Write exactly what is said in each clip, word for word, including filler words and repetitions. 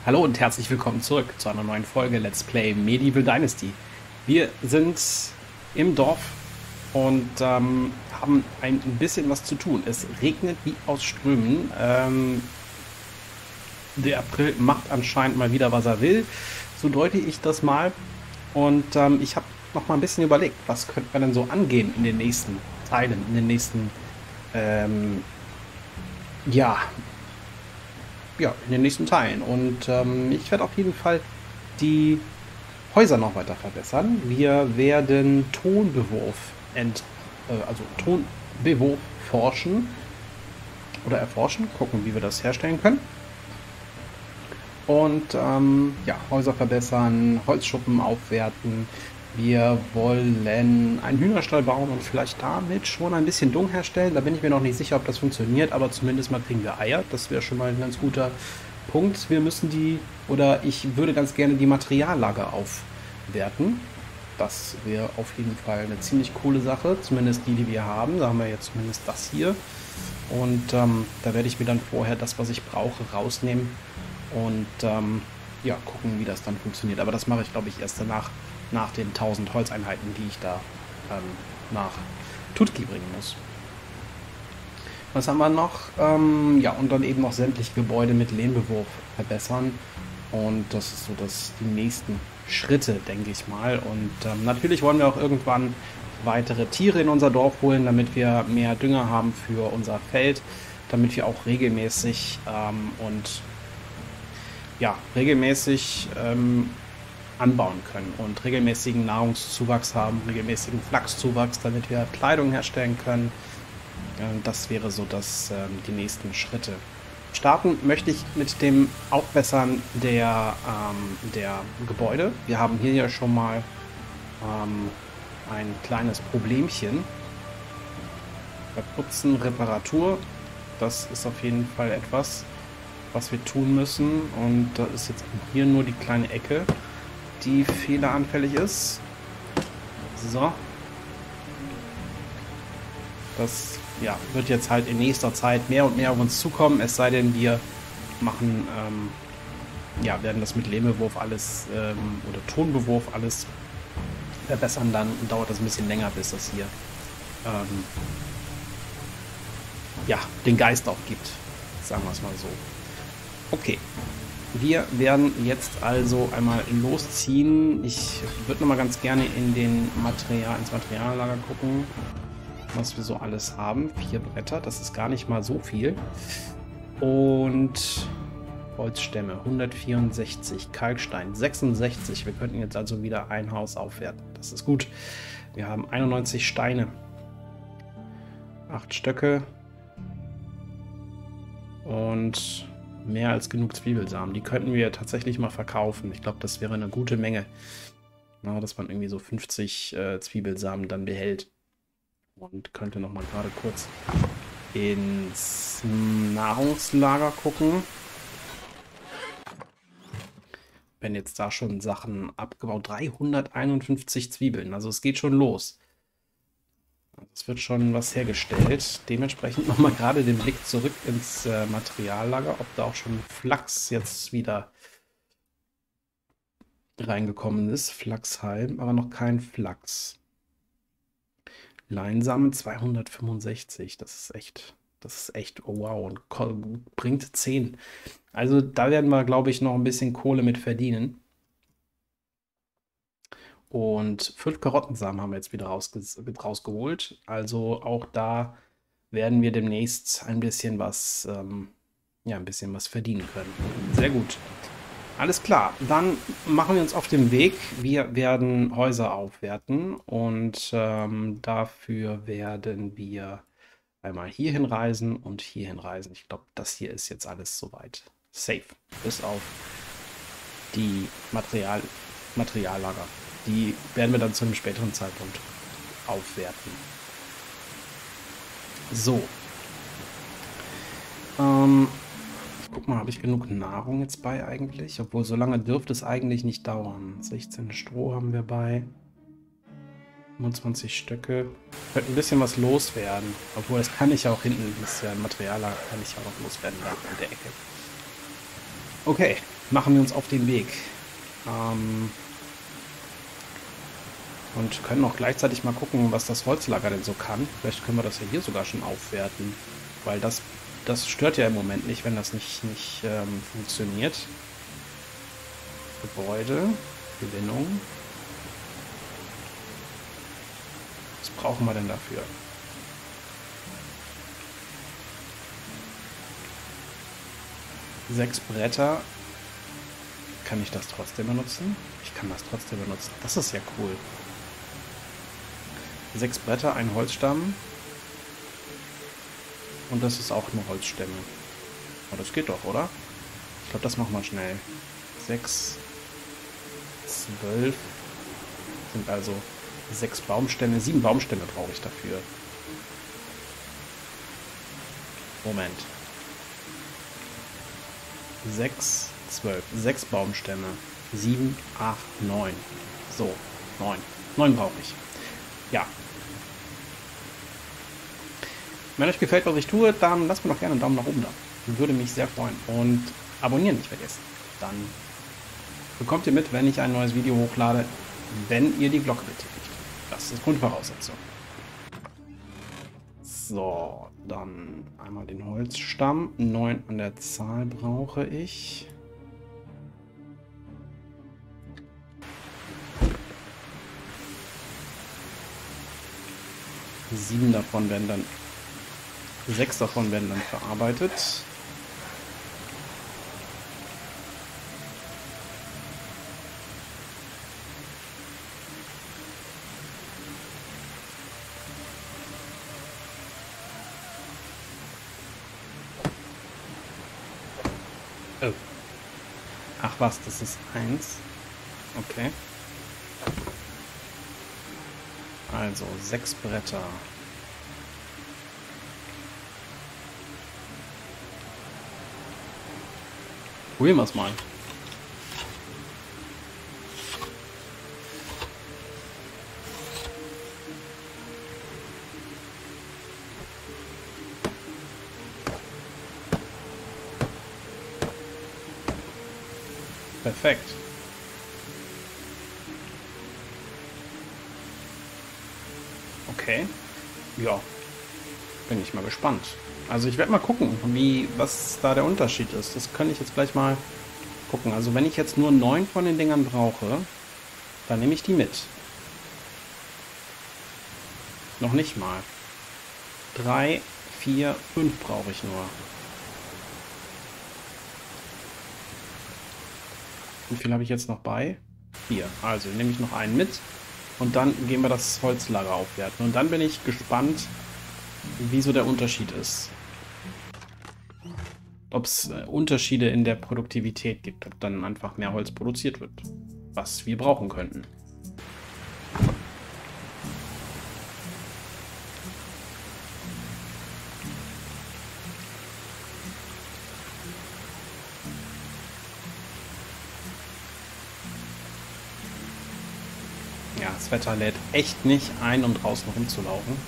Hallo und herzlich willkommen zurück zu einer neuen Folge Let's Play Medieval Dynasty. Wir sind im Dorf und ähm, haben ein bisschen was zu tun. Es regnet wie aus Strömen. Ähm, der April macht anscheinend mal wieder, was er will. So deute ich das mal. Und ähm, ich habe noch mal ein bisschen überlegt, was könnte man denn so angehen in den nächsten Teilen, in den nächsten, ähm, ja, ja, in den nächsten Teilen. Und ähm, ich werde auf jeden Fall die Häuser noch weiter verbessern. Wir werden Tonbewurf, ent, äh, also Tonbewurf forschen oder erforschen, gucken, wie wir das herstellen können. Und ähm, ja, Häuser verbessern, Holzschuppen aufwerten. Wir wollen einen Hühnerstall bauen und vielleicht damit schon ein bisschen Dung herstellen. Da bin ich mir noch nicht sicher, ob das funktioniert, aber zumindest mal kriegen wir Eier. Das wäre schon mal ein ganz guter Punkt. Wir müssen die, oder ich würde ganz gerne die Materiallager aufwerten. Das wäre auf jeden Fall eine ziemlich coole Sache, zumindest die, die wir haben. Da haben wir jetzt zumindest das hier. Und ähm, da werde ich mir dann vorher das, was ich brauche, rausnehmen und ähm, ja, gucken, wie das dann funktioniert. Aber das mache ich, glaube ich, erst danach, nach den tausend Holzeinheiten, die ich da ähm, nach Tutki bringen muss. Was haben wir noch? Ähm, ja, und dann eben noch sämtliche Gebäude mit Lehmbewurf verbessern. Und das ist so das, die nächsten Schritte, denke ich mal. Und ähm, natürlich wollen wir auch irgendwann weitere Tiere in unser Dorf holen, damit wir mehr Dünger haben für unser Feld, damit wir auch regelmäßig ähm, und ja, regelmäßig ähm, anbauen können und regelmäßigen Nahrungszuwachs haben, regelmäßigen Flachszuwachs, damit wir Kleidung herstellen können. Das wäre so das, ähm, die nächsten Schritte. Starten möchte ich mit dem Aufbessern der, ähm, der Gebäude. Wir haben hier ja schon mal ähm, ein kleines Problemchen. Verputzen, Reparatur, das ist auf jeden Fall etwas, was wir tun müssen. Und da ist jetzt hier nur die kleine Ecke, die fehleranfällig ist. So. Das ja, wird jetzt halt in nächster Zeit mehr und mehr auf uns zukommen, es sei denn, wir machen, ähm, ja, werden das mit Lehmbewurf alles ähm, oder Tonbewurf alles verbessern, dann dauert das ein bisschen länger, bis das hier ähm, ja, den Geist aufgibt, sagen wir es mal so. Okay, wir werden jetzt also einmal losziehen. Ich würde noch mal ganz gerne in den Material, ins Materiallager gucken, was wir so alles haben. Vier Bretter, das ist gar nicht mal so viel. Und Holzstämme, hundertvierundsechzig. Kalkstein, sechsundsechzig. Wir könnten jetzt also wieder ein Haus aufwerten. Das ist gut. Wir haben einundneunzig Steine. Acht Stöcke. Und mehr als genug Zwiebelsamen. Die könnten wir tatsächlich mal verkaufen. Ich glaube, das wäre eine gute Menge. Na, dass man irgendwie so fünfzig äh, Zwiebelsamen dann behält. Und könnte noch mal gerade kurz ins Nahrungslager gucken. Wenn jetzt da schon Sachen abgebaut. dreihunderteinundfünfzig Zwiebeln. Also es geht schon los. Es wird schon was hergestellt. Dementsprechend noch mal gerade den Blick zurück ins äh, Materiallager, ob da auch schon Flachs jetzt wieder reingekommen ist. Flachshalm, aber noch kein Flachs. Leinsamen zweihundertfünfundsechzig. Das ist echt, das ist echt, oh wow, und bringt zehn. Also da werden wir, glaube ich, noch ein bisschen Kohle mit verdienen. Und fünf Karottensamen haben wir jetzt wieder rausge rausgeholt. Also auch da werden wir demnächst ein bisschen was, ähm, ja, ein bisschen was verdienen können. Sehr gut. Alles klar, dann machen wir uns auf den Weg. Wir werden Häuser aufwerten und ähm, dafür werden wir einmal hierhin reisen und hierhin reisen. Ich glaube, das hier ist jetzt alles soweit safe, bis auf die Material Materiallager. Die werden wir dann zu einem späteren Zeitpunkt aufwerten. So. Ähm, ich guck mal, habe ich genug Nahrung jetzt bei eigentlich? Obwohl, so lange dürfte es eigentlich nicht dauern. sechzehn Stroh haben wir bei. fünfundzwanzig Stöcke. Könnte ein bisschen was loswerden. Obwohl, das kann ich auch hinten, das äh, Material kann ich auch noch loswerden, da in der Ecke. Okay, machen wir uns auf den Weg. Ähm, und können auch gleichzeitig mal gucken, was das Holzlager denn so kann. Vielleicht können wir das ja hier sogar schon aufwerten. Weil das, das stört ja im Moment nicht, wenn das nicht, nicht ähm, funktioniert. Gebäude, Gewinnung. Was brauchen wir denn dafür? Sechs Bretter. Kann ich das trotzdem benutzen? Ich kann das trotzdem benutzen. Das ist ja cool. Sechs Bretter, ein Holzstamm. Und das ist auch nur Holzstämme. Aber das geht doch, oder? Ich glaube, das machen wir schnell. Sechs, zwölf sind also sechs Baumstämme. Sieben Baumstämme brauche ich dafür. Moment. Sechs, zwölf. Sechs Baumstämme. Sieben, acht, neun. So, neun. Neun brauche ich. Ja. Wenn euch gefällt, was ich tue, dann lasst mir doch gerne einen Daumen nach oben da. Würde mich sehr freuen. Und abonnieren nicht vergessen. Dann bekommt ihr mit, wenn ich ein neues Video hochlade, wenn ihr die Glocke betätigt. Das ist Grundvoraussetzung. So, dann einmal den Holzstamm. neun an der Zahl brauche ich. Sieben davon werden dann, sechs davon werden dann verarbeitet. Oh. Ach was, das ist eins. Okay. Also, sechs Bretter. Probieren wir es mal. Perfekt. Okay. Ja. Bin ich mal gespannt. Also ich werde mal gucken, wie, was da der Unterschied ist. Das kann ich jetzt gleich mal gucken. Also wenn ich jetzt nur neun von den Dingern brauche, dann nehme ich die mit. Noch nicht mal. Drei, vier, fünf brauche ich nur. Wie viel habe ich jetzt noch bei? Vier. Also nehme ich noch einen mit. Und dann gehen wir das Holzlager aufwerten. Und dann bin ich gespannt, wieso der Unterschied ist. Ob es äh, Unterschiede in der Produktivität gibt. Ob dann einfach mehr Holz produziert wird. Was wir brauchen könnten. Ja, das Wetter lädt echt nicht ein, um draußen rumzulaufen.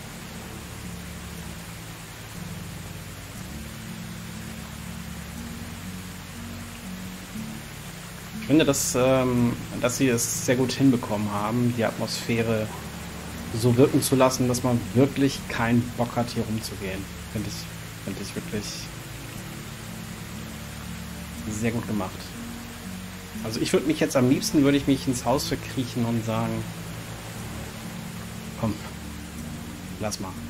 Ich finde, dass, ähm, dass sie es sehr gut hinbekommen haben, die Atmosphäre so wirken zu lassen, dass man wirklich keinen Bock hat, hier rumzugehen. Finde ich, finde ich wirklich sehr gut gemacht. Also ich würde mich jetzt am liebsten, würde ich mich ins Haus verkriechen und sagen, komm, lass mal.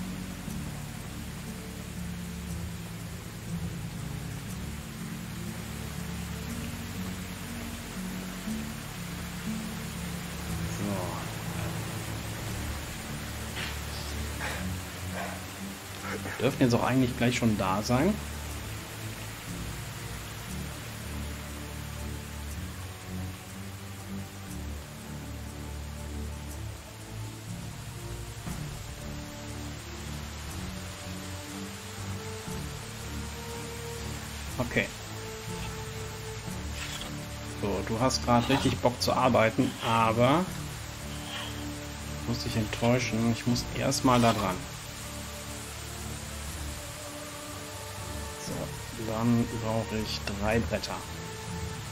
So. Dürften jetzt auch eigentlich gleich schon da sein. Okay. So, du hast gerade richtig Bock zu arbeiten, aber ich muss dich enttäuschen. Ich muss erstmal da dran. So, dann brauche ich drei Bretter.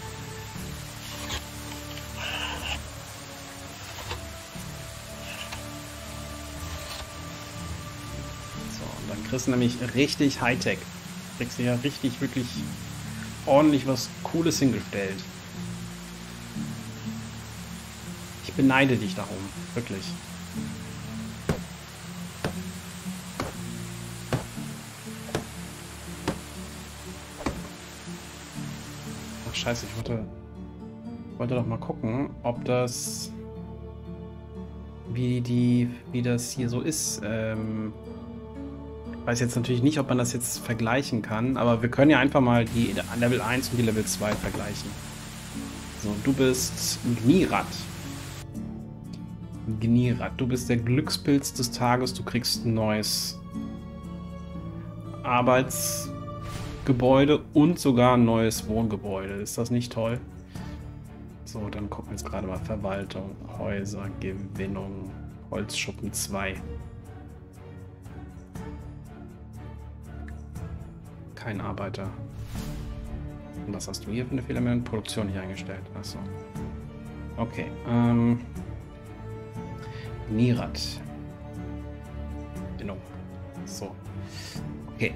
Dann kriegst du nämlich richtig Hightech. Kriegst du ja richtig, wirklich ordentlich was Cooles hingestellt. Ich beneide dich darum, wirklich. Ach scheiße, ich wollte, wollte doch mal gucken, ob das, wie die, wie das hier so ist. Ähm, ich weiß jetzt natürlich nicht, ob man das jetzt vergleichen kann, aber wir können ja einfach mal die Level eins und die Level zwei vergleichen. So, du bist Gnirat. Gnirat, du bist der Glückspilz des Tages, du kriegst ein neues Arbeitsgebäude und sogar ein neues Wohngebäude. Ist das nicht toll? So, dann gucken wir jetzt gerade mal Verwaltung, Häuser, Gewinnung, Holzschuppen zwei. Kein Arbeiter. Und was hast du hier für eine Fehlermeldung? Produktion nicht eingestellt. Achso. Okay. Ähm. Gnirat. Genau. So. Okay.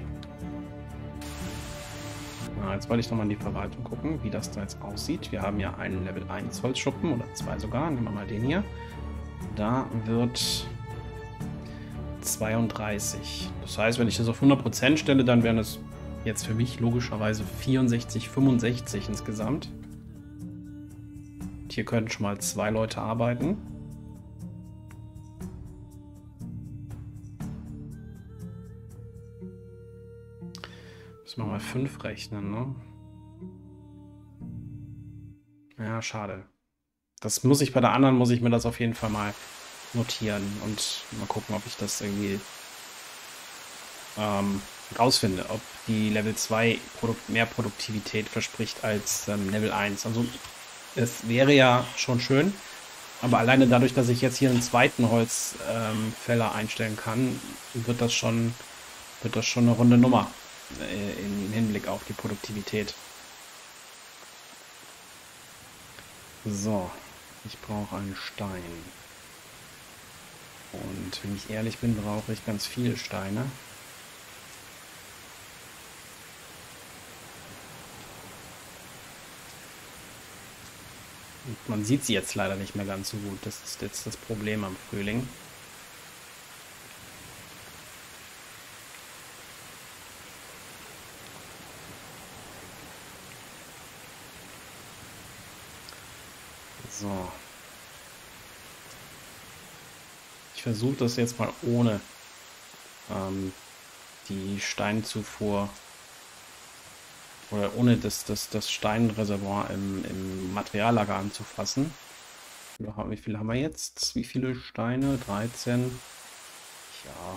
Na, jetzt wollte ich nochmal in die Verwaltung gucken, wie das da jetzt aussieht. Wir haben ja einen Level eins Holzschuppen oder zwei sogar. Nehmen wir mal den hier. Da wird zweiunddreißig. Das heißt, wenn ich das auf hundert Prozent stelle, dann wären es jetzt für mich logischerweise vierundsechzig, fünfundsechzig insgesamt. Und hier können schon mal zwei Leute arbeiten. Müssen wir mal fünf rechnen, ne? Ja, schade. Das muss ich bei der anderen, muss ich mir das auf jeden Fall mal notieren und mal gucken, ob ich das irgendwie ähm, rausfinde, ob die Level zwei Produ- mehr Produktivität verspricht als ähm, Level eins. Also es wäre ja schon schön, aber alleine dadurch, dass ich jetzt hier einen zweiten Holzfäller ähm, einstellen kann, wird das schon, wird das schon eine runde Nummer äh, im Hinblick auf die Produktivität. So, ich brauche einen Stein. Und wenn ich ehrlich bin, brauche ich ganz viele Steine. Und man sieht sie jetzt leider nicht mehr ganz so gut. Das ist jetzt das Problem am Frühling. So. Ich versuche das jetzt mal ohne ähm, die Steinzufuhr oder ohne das, das, das Steinreservoir im, im Materiallager anzufassen. Wie viele haben wir jetzt? Wie viele Steine? dreizehn. Ja.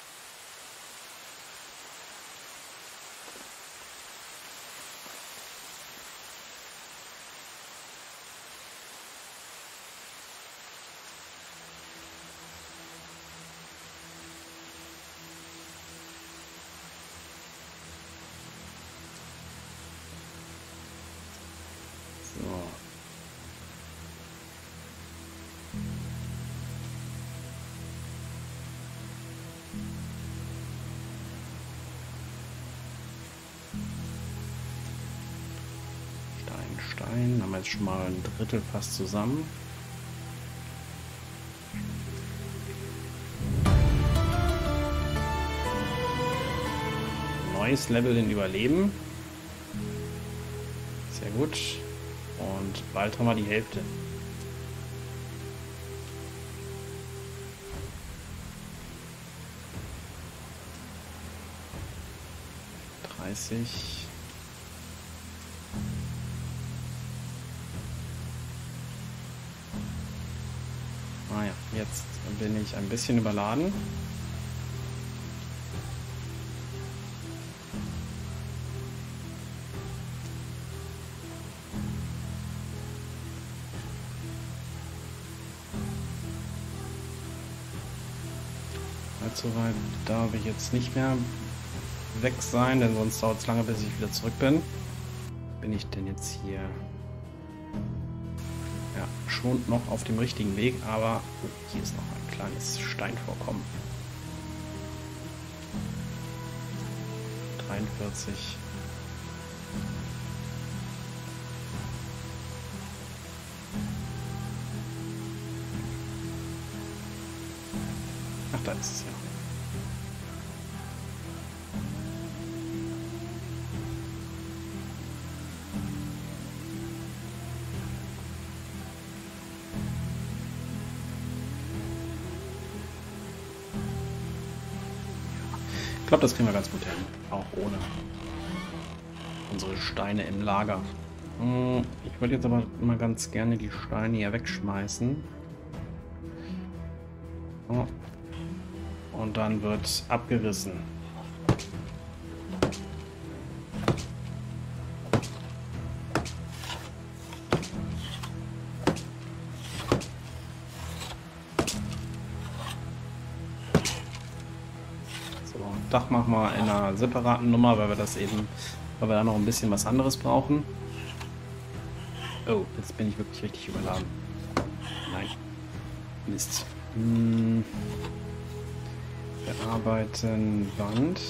Stein, haben wir jetzt schon mal ein Drittel fast zusammen. Neues Level in Überleben. Sehr gut. Und bald haben wir die Hälfte. dreißig. Ah ja, jetzt bin ich ein bisschen überladen. Allzu weit darf ich jetzt nicht mehr weg sein, denn sonst dauert es lange, bis ich wieder zurück bin. Bin ich denn jetzt hier? Ja, schon noch auf dem richtigen Weg, aber oh, hier ist noch ein kleines Steinvorkommen. dreiundvierzig. Ach, da ist es ja. Ich glaube, das kriegen wir ganz gut hin. Auch ohne unsere Steine im Lager. Ich würde jetzt aber mal ganz gerne die Steine hier wegschmeißen. Und dann wird abgerissen. Dach machen wir in einer separaten Nummer, weil wir das eben, weil wir da noch ein bisschen was anderes brauchen. Oh, jetzt bin ich wirklich richtig überladen. Nein. Mist. Hm. Bearbeiten Wand.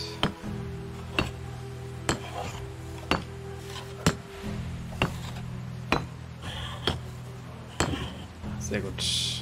Sehr gut.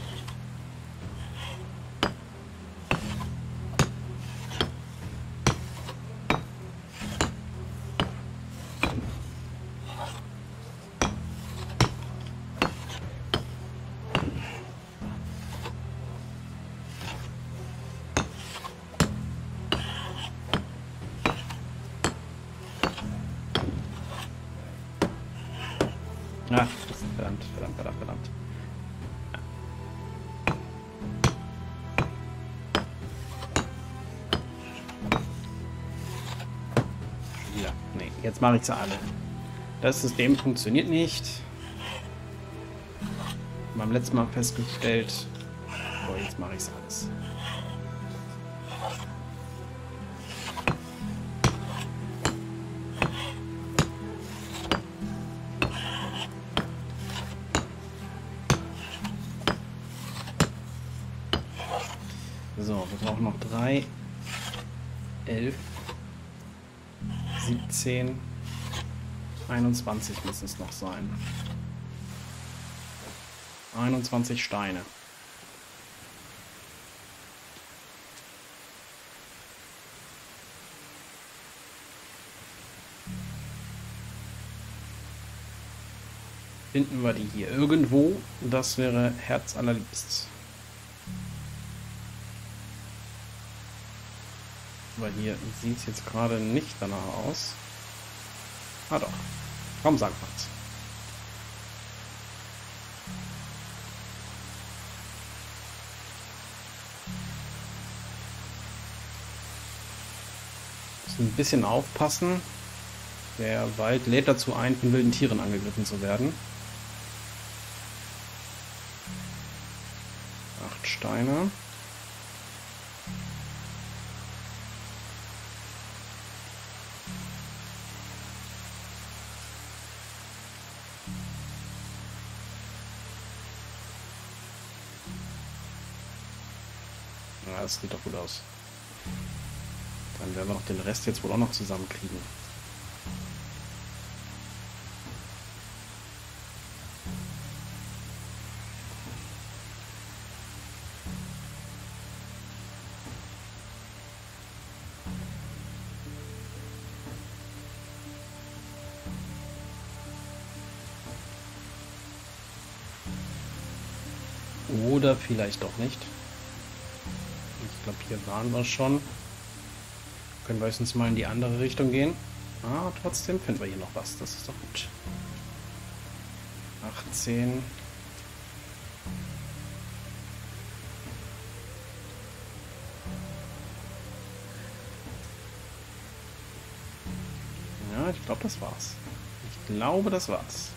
Ach, verdammt, verdammt, verdammt, verdammt. Ja, nee, jetzt mache ich sie alle. Das System funktioniert nicht. Beim letzten Mal festgestellt. So, jetzt mache ich es alles. So, wir brauchen noch drei, elf, siebzehn, einundzwanzig müssen es noch sein. einundzwanzig Steine. Finden wir die hier irgendwo? Das wäre herzallerliebst. Weil hier sieht es jetzt gerade nicht danach aus. Ah doch. Komm, sag was. Müssen ein bisschen aufpassen. Der Wald lädt dazu ein, von wilden Tieren angegriffen zu werden. Acht Steine. Ja, das sieht doch gut aus. Dann werden wir noch den Rest jetzt wohl auch noch zusammenkriegen. Oder vielleicht doch nicht. Ich glaube, hier waren wir schon. Können wir höchstens mal in die andere Richtung gehen. Ah, trotzdem finden wir hier noch was. Das ist doch gut. achtzehn. Ja, ich glaube, das war's. Ich glaube, das war's.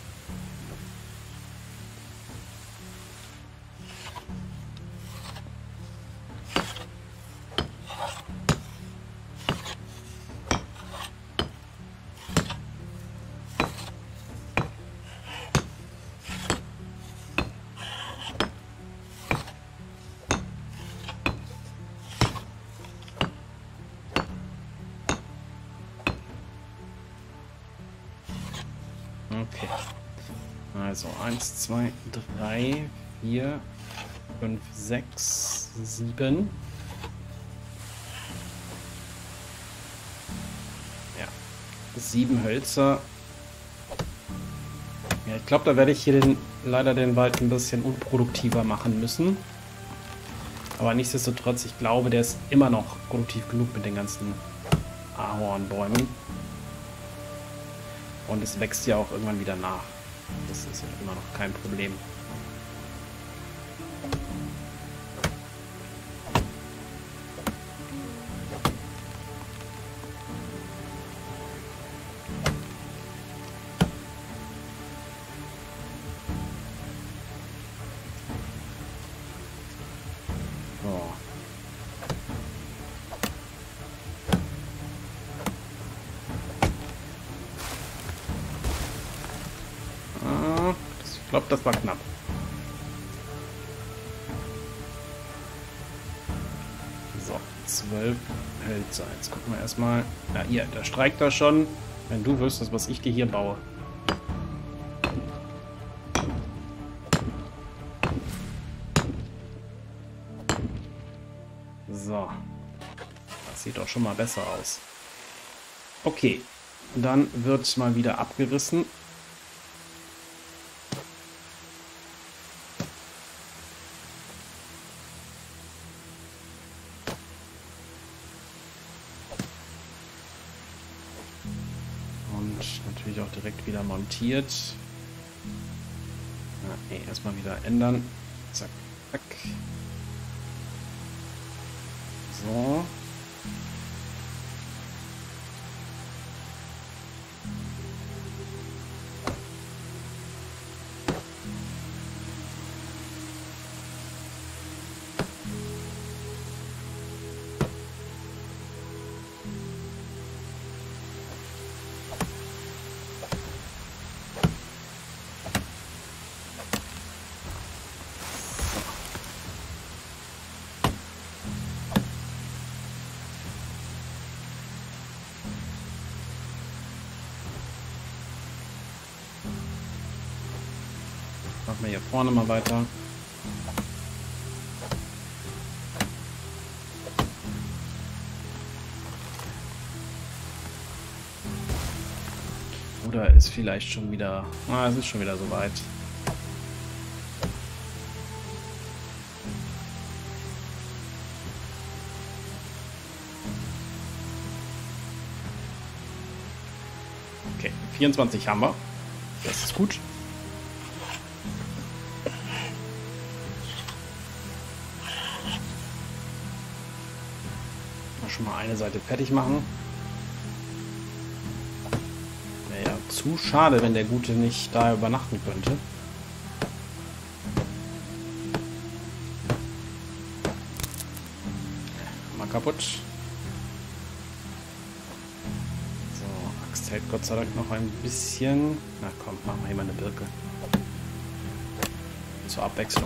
Okay. Also eins, zwei, drei, vier, fünf, sechs, sieben. Ja. Sieben Hölzer. Ja, ich glaube, da werde ich hier den, leider den Wald ein bisschen unproduktiver machen müssen. Aber nichtsdestotrotz, ich glaube, der ist immer noch produktiv genug mit den ganzen Ahornbäumen. Und es wächst ja auch irgendwann wieder nach. Das ist ja immer noch kein Problem. So. Ich glaube, das war knapp. So, zwölf Hölzer. Jetzt gucken wir erstmal. Ja, hier, da streikt er schon. Wenn du wüsstest, was ich dir hier baue. So. Das sieht doch schon mal besser aus. Okay. Dann wird mal wieder abgerissen. Natürlich auch direkt wieder montiert. Ja, nee, erstmal wieder ändern. Zack, zack. So. Machen wir hier vorne mal weiter. Oder ist vielleicht schon wieder... Ah, es ist schon wieder soweit. Okay, vierundzwanzig haben wir. Das ist gut. Schon mal eine Seite fertig machen. Wäre ja zu schade, wenn der Gute nicht da übernachten könnte. Mal kaputt. So, Axt hält Gott sei Dank noch ein bisschen. Na komm, machen wir hier mal eine Birke. Zur Abwechslung.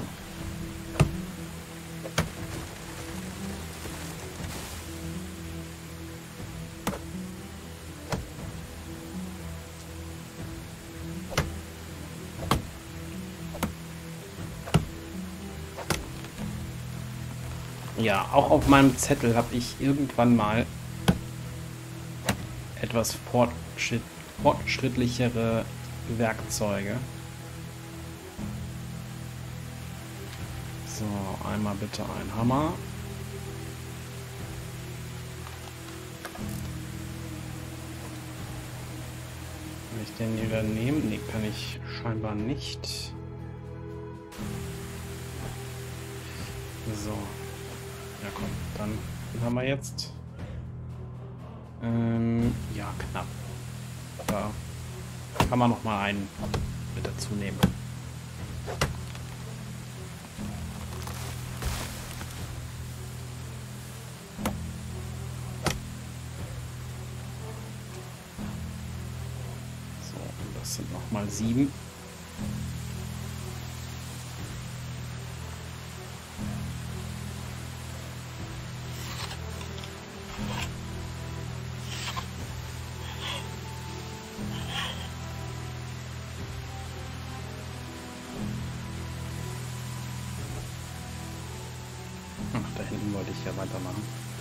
Ja, auch auf meinem Zettel habe ich irgendwann mal etwas fortschritt fortschrittlichere Werkzeuge. So, einmal bitte ein Hammer. Kann ich den wieder nehmen? Nee, kann ich scheinbar nicht. So. Ja komm, dann haben wir jetzt. Ähm, ja, knapp. Da kann man noch mal einen mit dazu nehmen. So, und das sind noch mal sieben. Ach, da hinten wollte ich ja weitermachen.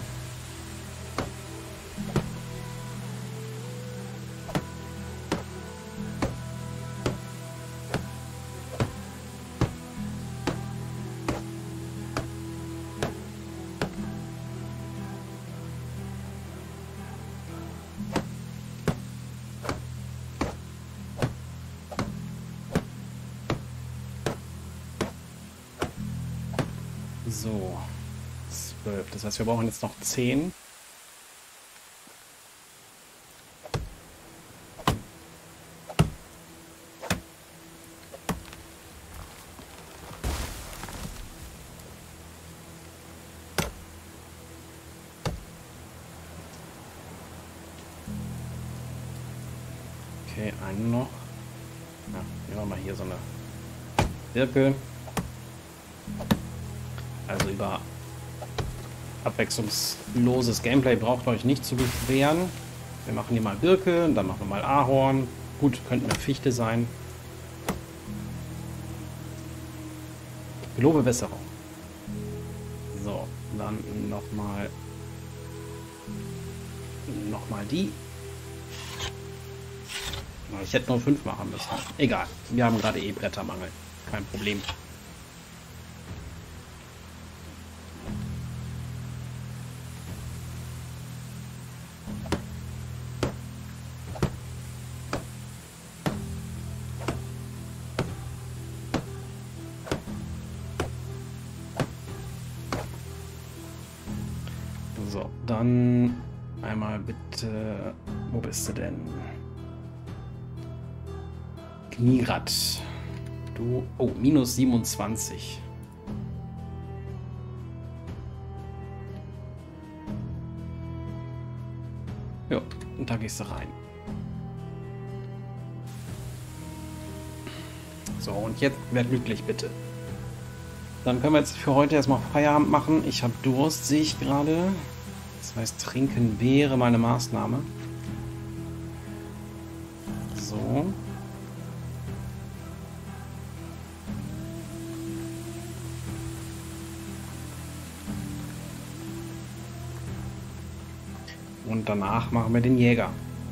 So, zwölf. Das heißt, wir brauchen jetzt noch zehn. Okay, einen noch. Ja, nehmen wir mal hier so eine Birke. Also über abwechslungsloses Gameplay braucht euch nicht zu beschweren. Wir machen hier mal Birke, dann machen wir mal Ahorn. Gut, könnte eine Fichte sein. Gelobe Besserung. So, dann nochmal nochmal die. Ich hätte nur fünf machen müssen. Egal, wir haben gerade eh Brettermangel. Kein Problem. So, dann einmal bitte. Wo bist du denn? Kniegrad. Du. Oh, minus siebenundzwanzig. Ja, und da gehst du rein. So, und jetzt werd glücklich, bitte. Dann können wir jetzt für heute erstmal Feierabend machen. Ich habe Durst, sehe ich gerade. Das heißt, trinken wäre meine Maßnahme. So. Und danach machen wir den Jäger.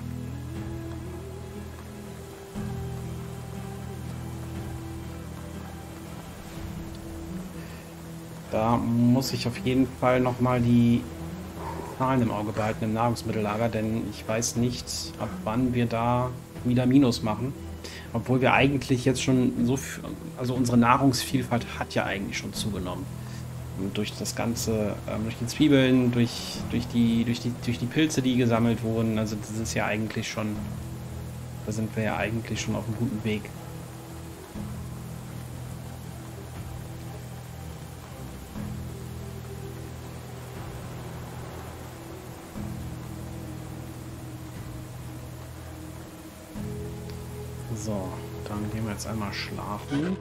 Da muss ich auf jeden Fall nochmal die Zahlen im Auge behalten im Nahrungsmittellager, denn ich weiß nicht, ab wann wir da wieder Minus machen. Obwohl wir eigentlich jetzt schon so viel, also unsere Nahrungsvielfalt hat ja eigentlich schon zugenommen. Und durch das Ganze, ähm, durch die Zwiebeln, durch, durch, die, durch, die, durch die Pilze, die gesammelt wurden, also das ist ja eigentlich schon, da sind wir ja eigentlich schon auf einem guten Weg. So, dann gehen wir jetzt einmal schlafen.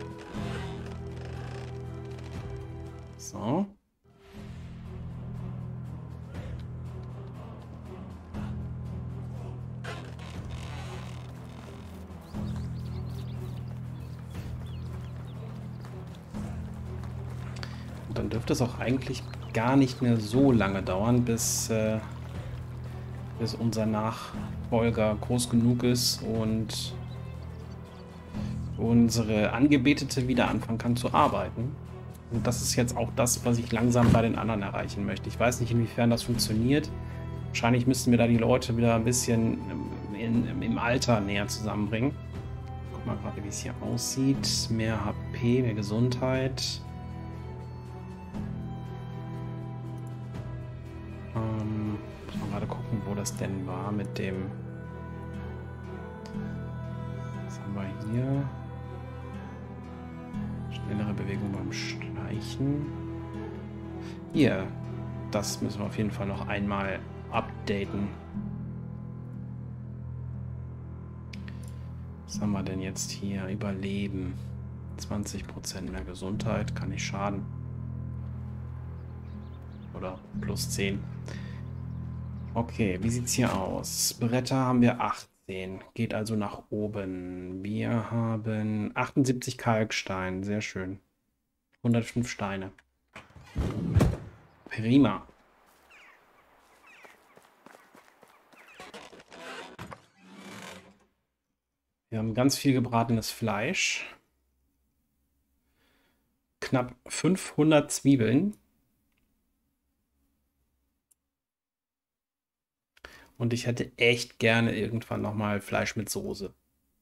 So. Und dann dürfte es auch eigentlich gar nicht mehr so lange dauern, bis, äh, bis unser Nachfolger groß genug ist und unsere Angebetete wieder anfangen kann zu arbeiten. Und das ist jetzt auch das, was ich langsam bei den anderen erreichen möchte. Ich weiß nicht, inwiefern das funktioniert. Wahrscheinlich müssten wir da die Leute wieder ein bisschen in, in, im Alter näher zusammenbringen. Guck mal gerade, wie es hier aussieht. Mehr H P, mehr Gesundheit. Ähm, muss mal gerade gucken, wo das denn war mit dem... Was haben wir hier? Schnellere Bewegung beim Schleichen. Hier, das müssen wir auf jeden Fall noch einmal updaten. Was haben wir denn jetzt hier? Überleben. zwanzig Prozent mehr Gesundheit, kann nicht schaden. Oder plus zehn. Okay, wie sieht es hier aus? Bretter haben wir achtzehn. Geht also nach oben. Wir haben achtundsiebzig Kalkstein. Sehr schön. hundertfünf Steine. Prima. Wir haben ganz viel gebratenes Fleisch. Knapp fünfhundert Zwiebeln. Und ich hätte echt gerne irgendwann nochmal Fleisch mit Soße.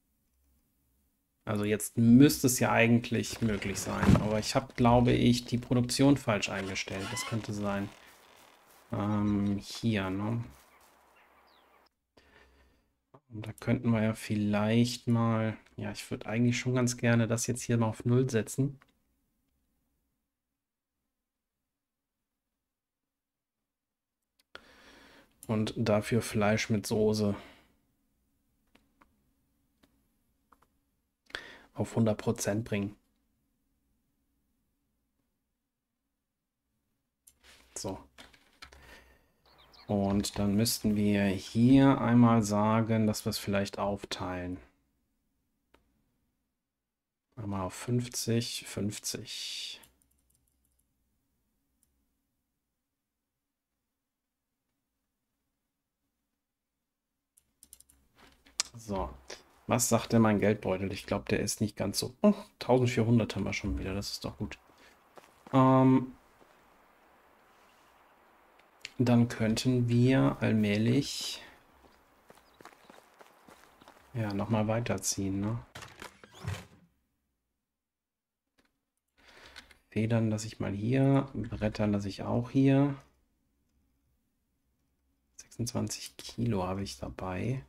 Also jetzt müsste es ja eigentlich möglich sein. Aber ich habe, glaube ich, die Produktion falsch eingestellt. Das könnte sein. Ähm, hier, ne? Und da könnten wir ja vielleicht mal... Ja, ich würde eigentlich schon ganz gerne das jetzt hier mal auf null setzen. Und dafür Fleisch mit Soße auf hundert Prozent bringen. So. Und dann müssten wir hier einmal sagen, dass wir es vielleicht aufteilen. Einmal auf fünfzig, fünfzig. So. Was sagt denn mein Geldbeutel? Ich glaube, der ist nicht ganz so... Oh, eintausendvierhundert haben wir schon wieder. Das ist doch gut. Ähm, dann könnten wir allmählich... Ja, nochmal weiterziehen, ne? Federn lasse ich mal hier. Bretter lasse ich auch hier. sechsundzwanzig Kilo habe ich dabei.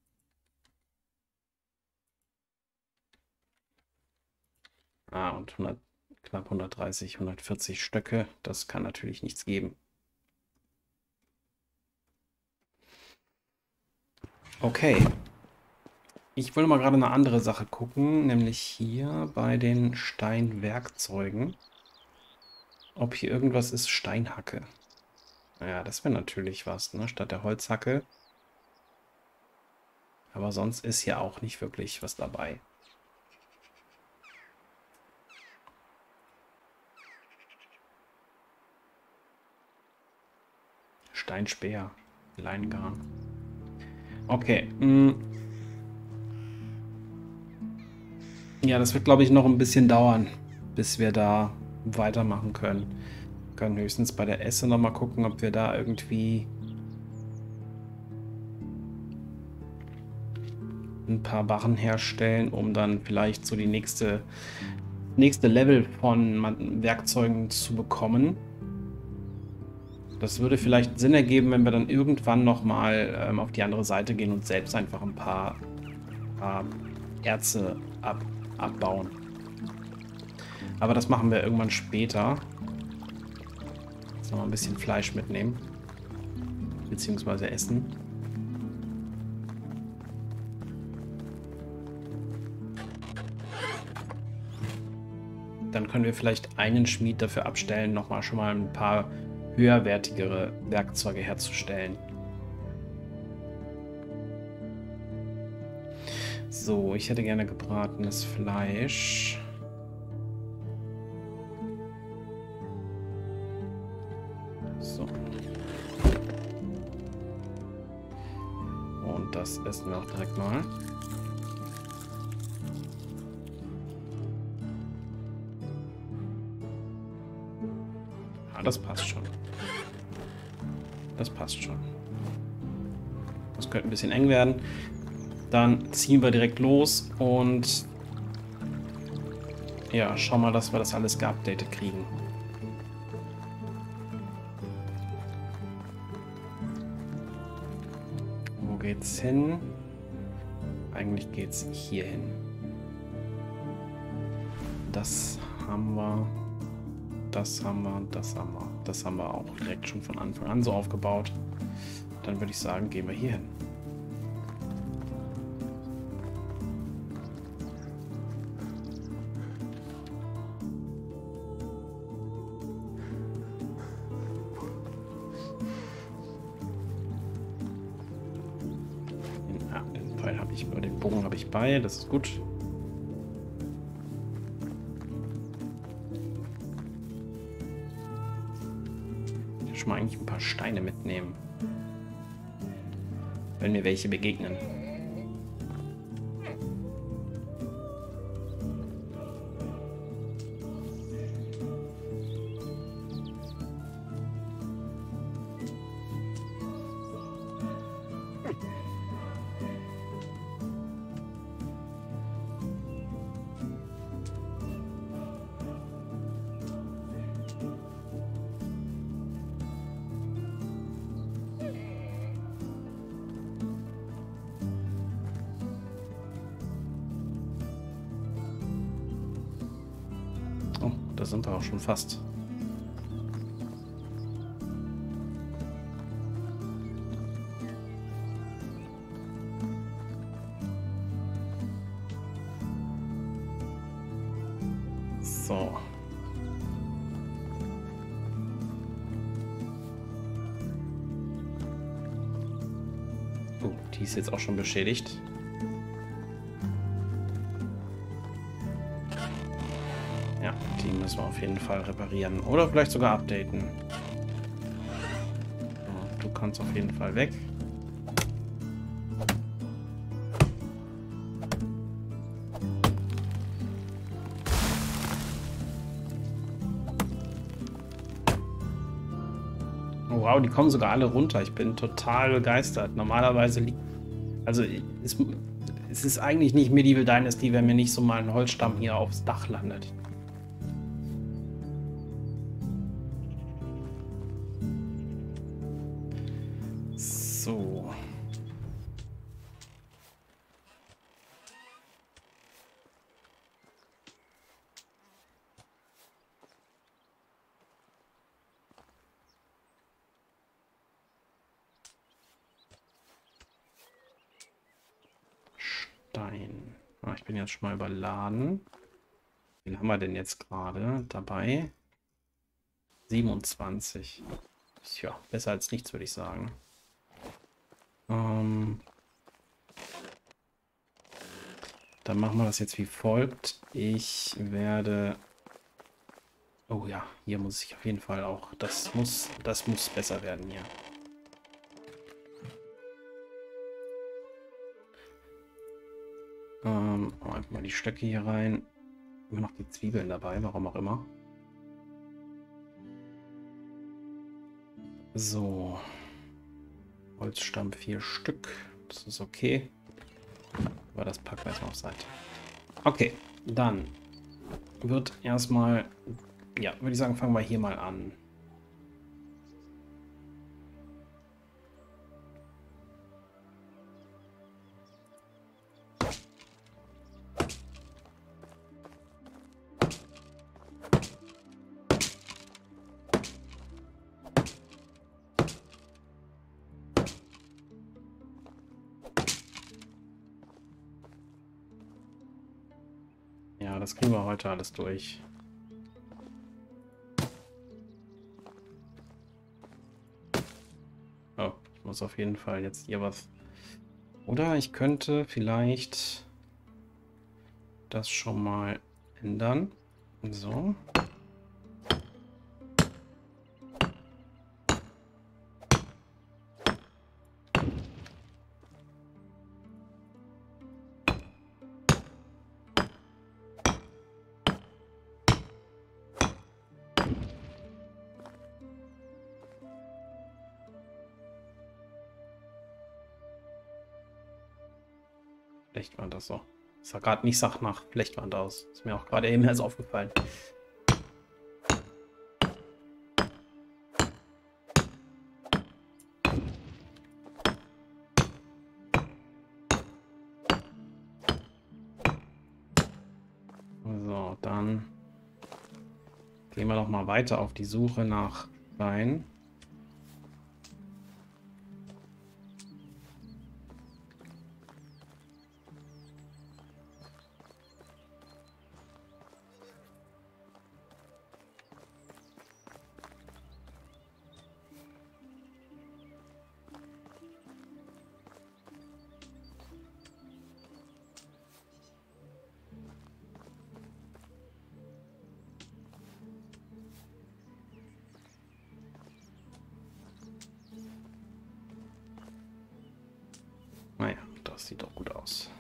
Ah, und hundert, knapp hundertdreißig, hundertvierzig Stöcke. Das kann natürlich nichts geben. Okay. Ich will mal gerade eine andere Sache gucken, nämlich hier bei den Steinwerkzeugen. Ob hier irgendwas ist, Steinhacke. Ja, das wäre natürlich was, ne? Statt der Holzhacke. Aber sonst ist hier auch nicht wirklich was dabei. Steinspeer, Leingarn. Okay. Mh. Ja, das wird, glaube ich, noch ein bisschen dauern, bis wir da weitermachen können. Wir können höchstens bei der Esse noch mal gucken, ob wir da irgendwie ein paar Barren herstellen, um dann vielleicht so die nächste, nächste Level von Werkzeugen zu bekommen. Das würde vielleicht Sinn ergeben, wenn wir dann irgendwann noch mal ähm, auf die andere Seite gehen und selbst einfach ein paar, paar Erze ab, abbauen. Aber das machen wir irgendwann später. Jetzt noch mal ein bisschen Fleisch mitnehmen. Beziehungsweise essen. Dann können wir vielleicht einen Schmied dafür abstellen, nochmal schon mal ein paar höherwertigere Werkzeuge herzustellen. So, ich hätte gerne gebratenes Fleisch. So. Und das essen wir auch direkt mal. Ah, das passt schon. Das passt schon. Das könnte ein bisschen eng werden. Dann ziehen wir direkt los und ja, schauen mal, dass wir das alles geupdatet kriegen. Wo geht's hin? Eigentlich geht's hier hin. Das haben wir. Das haben wir, das haben wir. Das haben wir auch direkt schon von Anfang an so aufgebaut. Dann würde ich sagen, gehen wir hier hin. Ja, den Pfeil habe ich, den Bogen habe ich bei, das ist gut. mal eigentlich ein paar Steine mitnehmen. Wenn mir welche begegnen. Oh, da sind wir auch schon fast. So. Oh, die ist jetzt auch schon beschädigt. Ja, die müssen wir auf jeden Fall reparieren. Oder vielleicht sogar updaten. So, du kannst auf jeden Fall weg. Oh, wow, die kommen sogar alle runter. Ich bin total begeistert. Normalerweise liegt... Also, es, es ist eigentlich nicht Medieval Dynasty, wenn mir nicht so mal ein Holzstamm hier aufs Dach landet. So. Stein. Ah, ich bin jetzt schon mal überladen. Wie viel haben wir denn jetzt gerade dabei? siebenundzwanzig. Tja, besser als nichts, würde ich sagen. Ähm, dann machen wir das jetzt wie folgt. Ich werde... Oh ja, hier muss ich auf jeden Fall auch... Das muss, das muss besser werden hier. Ähm, einfach mal die Stöcke hier rein. Immer noch die Zwiebeln dabei, warum auch immer. So. Holzstamm vier Stück. Das ist okay. Aber das packen wir jetzt mal auf Seite. Okay, dann wird erstmal... Ja, würde ich sagen, fangen wir hier mal an. Ja, das kriegen wir heute alles durch. Oh, ich muss auf jeden Fall jetzt hier was... Oder ich könnte vielleicht das schon mal ändern. So. Flechtwand das so. Das sah gerade nicht Sach nach Flechtwand aus. Ist mir auch gerade eben erst aufgefallen. So, dann gehen wir doch mal weiter auf die Suche nach Stein. sieht doch gut aus.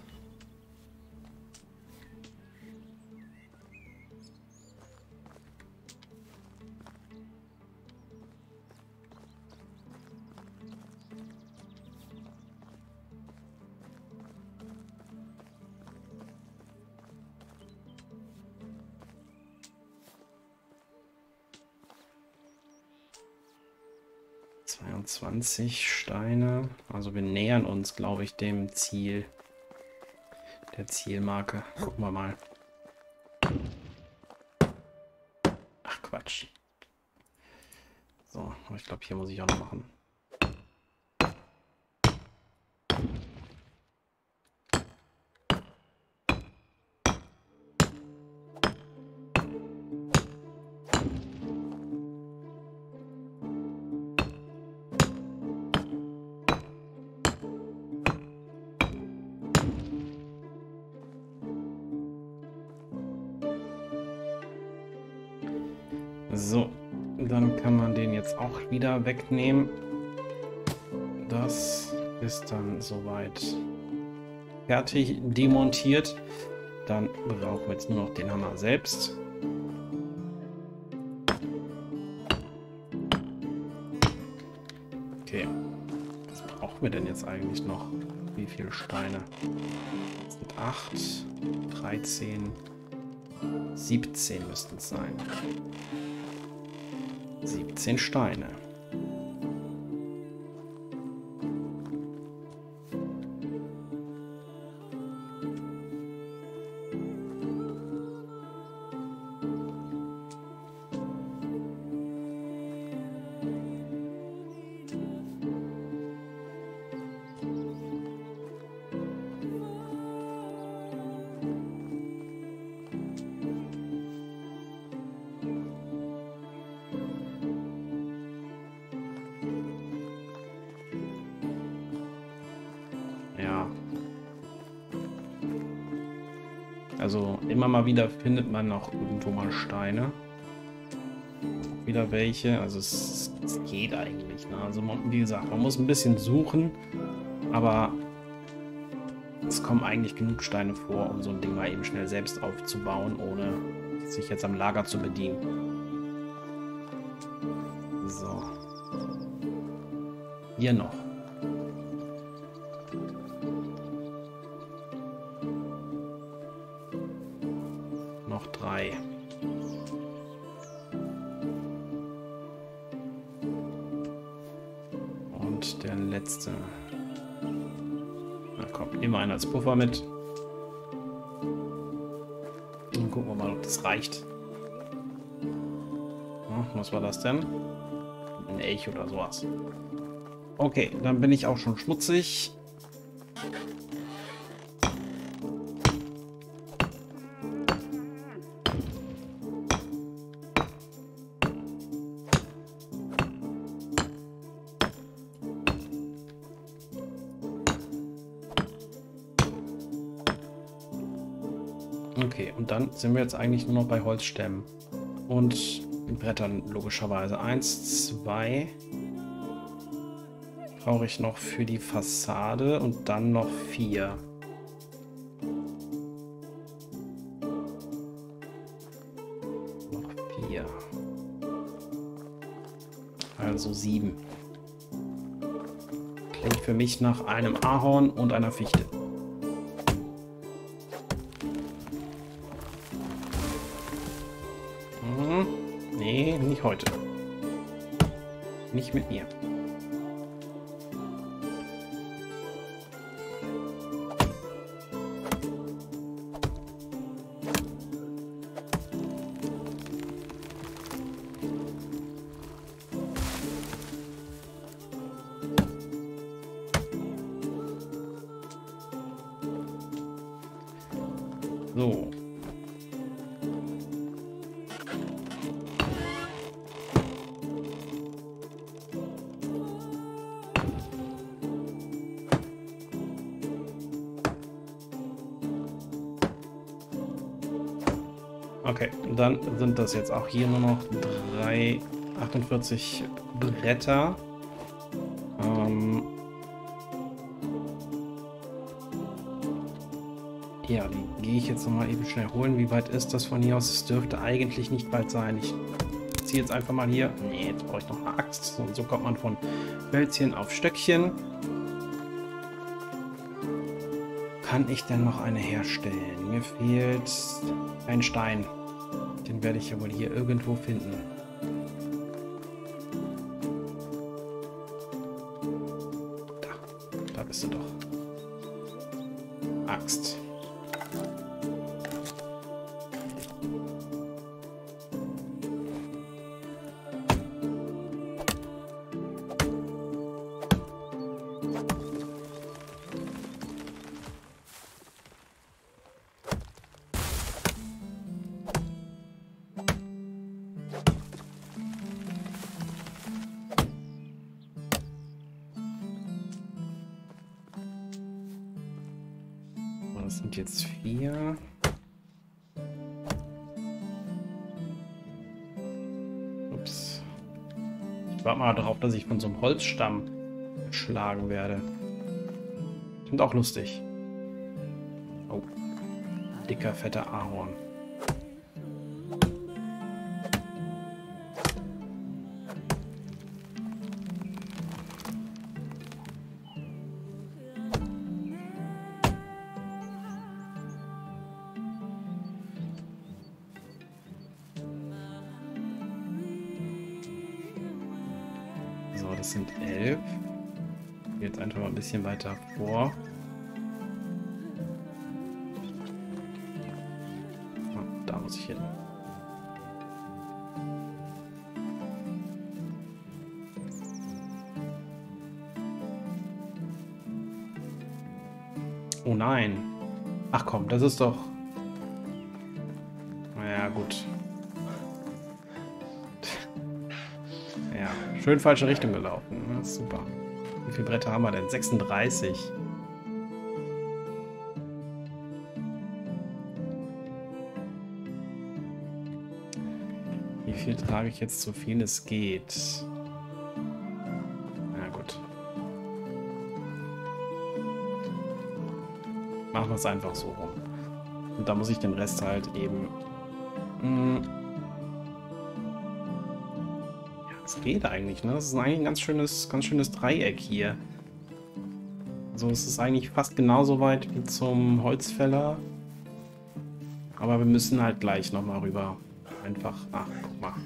zweiundzwanzig Steine. Also wir nähern uns, glaube ich, dem Ziel. Der Zielmarke. Gucken wir mal. Ach Quatsch. So, aber ich glaube, hier muss ich auch noch machen. So, dann kann man den jetzt auch wieder wegnehmen. Das ist dann soweit fertig demontiert. Dann brauchen wir jetzt nur noch den Hammer selbst. Okay, was brauchen wir denn jetzt eigentlich noch? Wie viele Steine? Das sind acht, dreizehn, siebzehn müssten es sein. siebzehn Steine. Also immer mal wieder findet man noch irgendwo mal Steine. Wieder welche. Also es, es geht eigentlich. Ne? Also man, wie gesagt, man muss ein bisschen suchen. Aber es kommen eigentlich genug Steine vor, um so ein Ding mal eben schnell selbst aufzubauen, ohne sich jetzt am Lager zu bedienen. So. Hier noch. Noch drei. Und der letzte. Na komm, nehmen wir einen als Puffer mit. Dann gucken wir mal, ob das reicht. Ja, was war das denn? Ein Elch oder sowas. Okay, dann bin ich auch schon schmutzig. Okay, und dann sind wir jetzt eigentlich nur noch bei Holzstämmen und Brettern logischerweise. Eins, zwei brauche ich noch für die Fassade und dann noch vier. Noch vier. Also sieben. Klingt für mich nach einem Ahorn und einer Fichte. Nee, nicht heute. Nicht mit mir. So. Okay, dann sind das jetzt auch hier nur noch drei, achtundvierzig Bretter. Ähm Ja, die gehe ich jetzt nochmal eben schnell holen. Wie weit ist das von hier aus? Es dürfte eigentlich nicht weit sein. Ich ziehe jetzt einfach mal hier. Nee, jetzt brauche ich noch eine Axt. So, und so kommt man von Hölzchen auf Stöckchen. Kann ich denn noch eine herstellen? Mir fehlt ein Stein. Den werde ich ja wohl hier irgendwo finden. Da, da bist du doch. Axt. Das sind jetzt vier. Ups. Ich warte mal darauf, dass ich von so einem Holzstamm geschlagen werde. Klingt auch lustig. Oh. Dicker, fetter Ahorn. Das sind elf. Jetzt einfach mal ein bisschen weiter vor. Oh, da muss ich hin. Oh nein. Ach komm, das ist doch... Naja, gut. Ja, schön falsche Richtung gelaufen. Das ist super. Wie viele Bretter haben wir denn? sechsunddreißig. Wie viel trage ich jetzt, so viel es geht? Na gut. Machen wir es einfach so rum. Und da muss ich den Rest halt eben... Mh, es geht eigentlich, ne? Das ist eigentlich ein ganz schönes, ganz schönes Dreieck hier. Also es ist eigentlich fast genauso weit wie zum Holzfäller. Aber wir müssen halt gleich nochmal rüber. Einfach, ach, guck mal.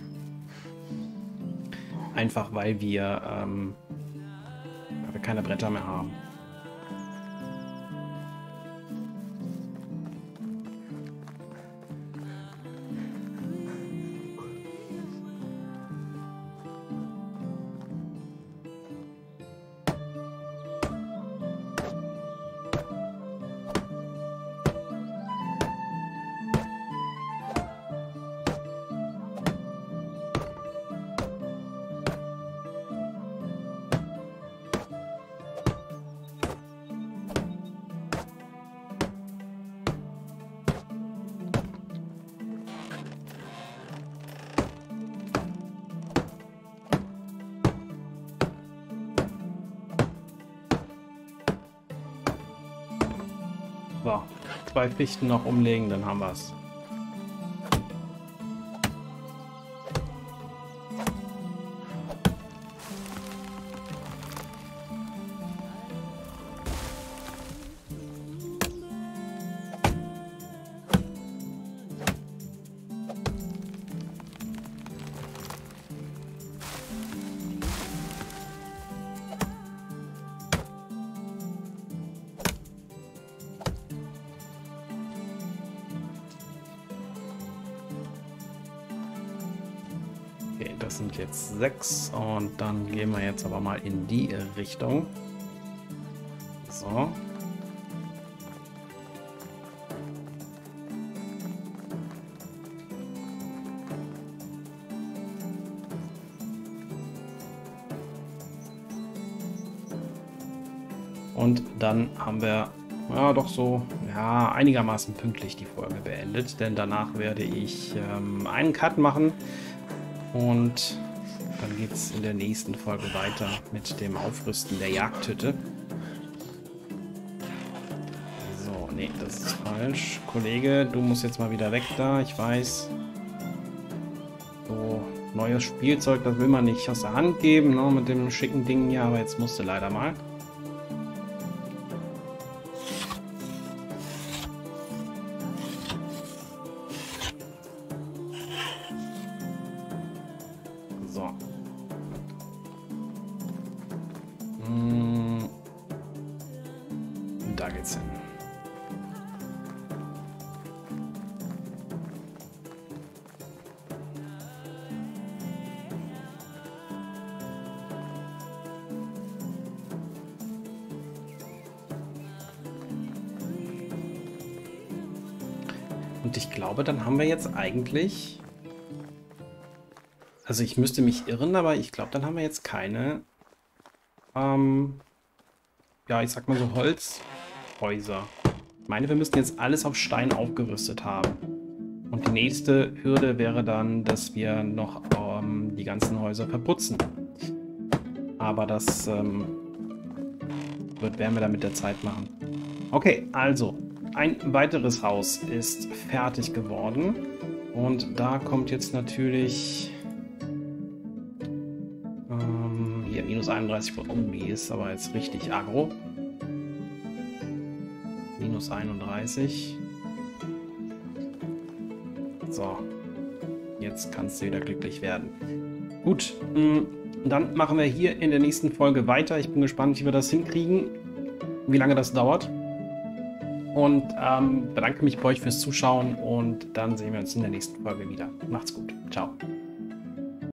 Einfach weil wir, ähm, weil wir keine Bretter mehr haben. So, zwei Fichten noch umlegen, dann haben wir es. Okay, das sind jetzt sechs und dann gehen wir jetzt aber mal in die Richtung. So. Und dann haben wir ja doch so ja, einigermaßen pünktlich die Folge beendet, denn danach werde ich ähm, einen Cut machen. Und dann geht es in der nächsten Folge weiter mit dem Aufrüsten der Jagdhütte. So, nee, das ist falsch. falsch. Kollege, du musst jetzt mal wieder weg da. Ich weiß. So, neues Spielzeug, das will man nicht aus der Hand geben, ne, mit dem schicken Ding hier, aber jetzt musste leider mal. So. Hm. Da geht's hin. Und ich glaube, dann haben wir jetzt eigentlich... Also ich müsste mich irren, aber ich glaube, dann haben wir jetzt keine... Ähm, ja, ich sag mal so Holzhäuser. Ich meine, wir müssten jetzt alles auf Stein aufgerüstet haben. Und die nächste Hürde wäre dann, dass wir noch ähm, die ganzen Häuser verputzen. Aber das ähm, wird, werden wir dann mit der Zeit machen. Okay, also... Ein weiteres Haus ist fertig geworden und da kommt jetzt natürlich ähm, hier minus einunddreißig. Oh, die ist aber jetzt richtig aggro. minus einunddreißig. So, jetzt kannst du wieder glücklich werden. Gut, dann machen wir hier in der nächsten Folge weiter. Ich bin gespannt, wie wir das hinkriegen, wie lange das dauert. Und ähm, bedanke mich bei euch fürs Zuschauen und dann sehen wir uns in der nächsten Folge wieder. Macht's gut. Ciao.